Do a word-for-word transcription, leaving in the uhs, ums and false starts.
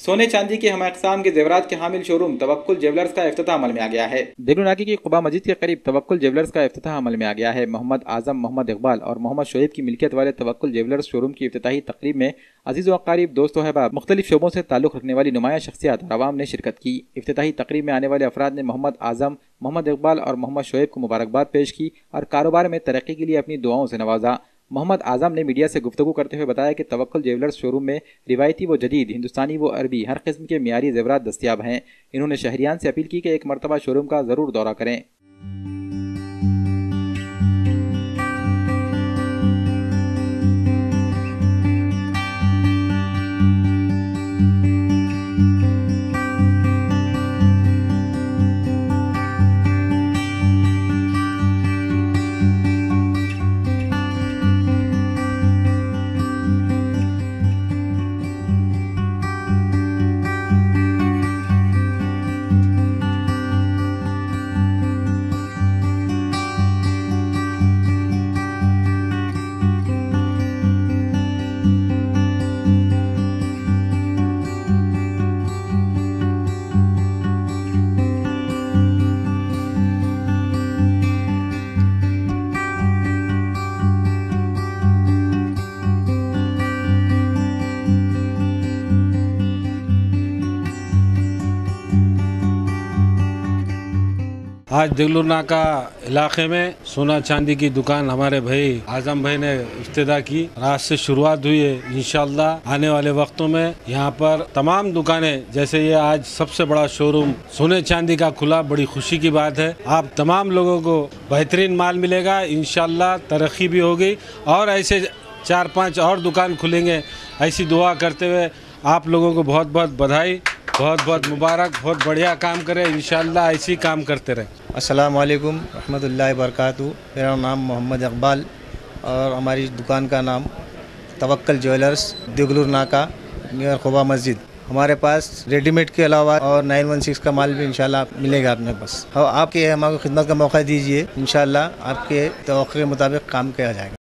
सोने चांदी के हम अक़साम के जेवरात के हामिल शोरूम तवक्कुल ज्वेलर्स का इफ्तिताह अमल में आ गया है। देगलूनाकी की क़ुबा मस्जिद के करीब तवक्कुल ज्वेलर्स का इफ्तिताह अमल में आ गया है। मोहम्मद आजम, मोहम्मद इकबाल और मोहम्मद शोएब की मिल्कियत वाले तवक्कुल ज्वेलर्स शोरूम की इफ्तिताही तकरीब में अजीज़ व अक़ारीब, दोस्त व अहबाब, मुख्तलिफ शोबों से ताल्लुक़ रखने वाली नुमाया शख्सियात और आवाम ने शिरकत की। इफ्तिताही तकरीब में आने वाले अफराद ने मोहम्मद आजम, मोहम्मद इकबाल और मोहम्मद शोएब को मुबारकबाद पेश की और कारोबार में तरक्की के लिए अपनी दुआओं से नवाजा। मोहम्मद आजम ने मीडिया से गुफ्तगू करते हुए बताया कि तवक्कुल ज्वेलर्स शोरूम में रिवायती व जदीद, हिंदुस्तानी व अरबी हर किस्म के मियारी ज़ेवरात दस्तियाब हैं। इन्होंने शहरियान से अपील की कि एक मरतबा शोरूम का ज़रूर दौरा करें। आज देगलूनाका इलाके में सोना चांदी की दुकान हमारे भाई आजम भाई ने इफ्तिताह की। आज से शुरुआत हुई है। इंशाअल्लाह आने वाले वक्तों में यहाँ पर तमाम दुकानें, जैसे ये आज सबसे बड़ा शोरूम सोने चांदी का खुला, बड़ी खुशी की बात है। आप तमाम लोगों को बेहतरीन माल मिलेगा, इंशाअल्लाह तरक्की भी होगी और ऐसे चार पाँच और दुकान खुलेंगे, ऐसी दुआ करते हुए आप लोगों को बहुत बहुत बधाई, बहुत बहुत मुबारक। बहुत बढ़िया काम करें, इंशाअल्लाह ऐसे ही काम करते रहें। अस्सलाम वालेकुम रहमतुल्लाहि बरकातहू। मेरा नाम मोहम्मद इकबाल और हमारी दुकान का नाम तवक्कुल ज्वेलर्स, देगलूनाका नियर क़ुबा मस्जिद। हमारे पास रेडीमेड के अलावा और नाइन वन सिक्स का माल भी इंशाल्लाह मिलेगा अपने पास। और आपके हमारे खिदमत का मौका दीजिए, इंशाल्लाह आपके तवक्कुल के मुताबिक काम किया जाएगा।